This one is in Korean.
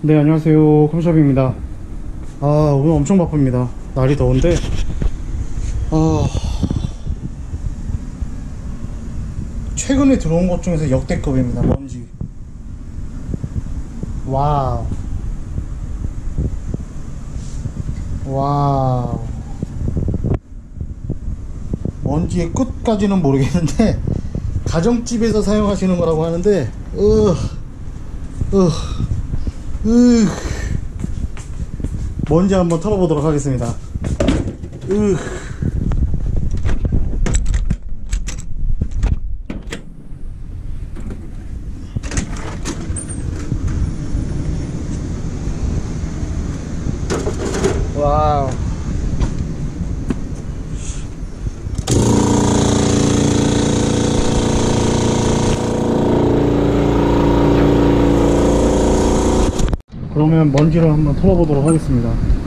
네, 안녕하세요. 컴샵입니다. 오늘 엄청 바쁩니다. 날이 더운데 최근에 들어온 것 중에서 역대급입니다. 먼지. 와우. 와우. 먼지의 끝까지는 모르겠는데 가정집에서 사용하시는 거라고 하는데 먼지 한번 털어보도록 하겠습니다. 와우. 그러면 먼지를 한번 털어보도록 하겠습니다.